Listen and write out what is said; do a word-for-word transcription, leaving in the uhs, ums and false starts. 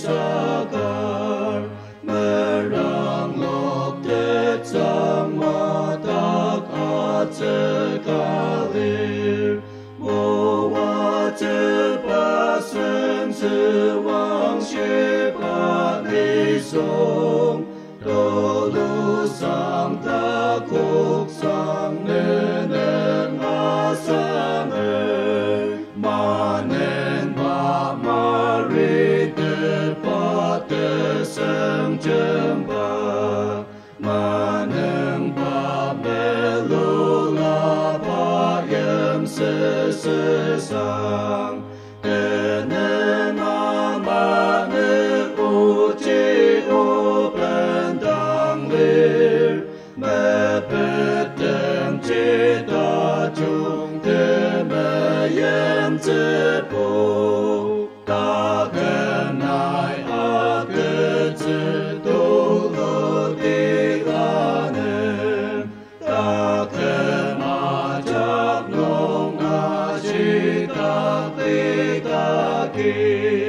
sakar meranglok det sama tak atekalir mowa cepasen sewang syepat lisong dolu sang takuk sang nenen asang manen ba mari tepat teseng jempa maneng ba melula payem sesesang tenen amane uci upentang lir mepetem cita chung temayem cepu tak kenai ake cetulu dilanem tak kenajak nong asyik tak dikaki